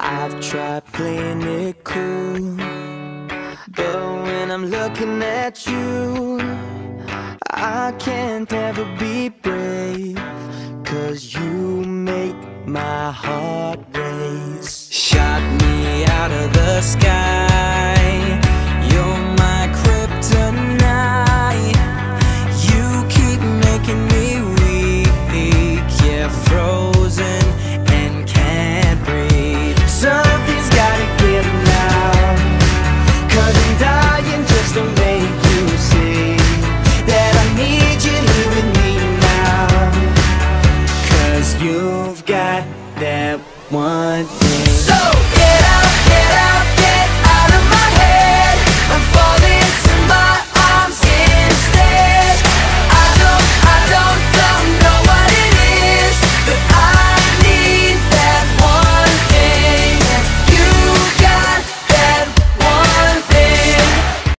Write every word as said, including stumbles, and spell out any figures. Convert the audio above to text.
I've tried playing it cool, but when I'm looking at you, I can't ever be brave, 'cause you make my heart race. Shot me out of the sky,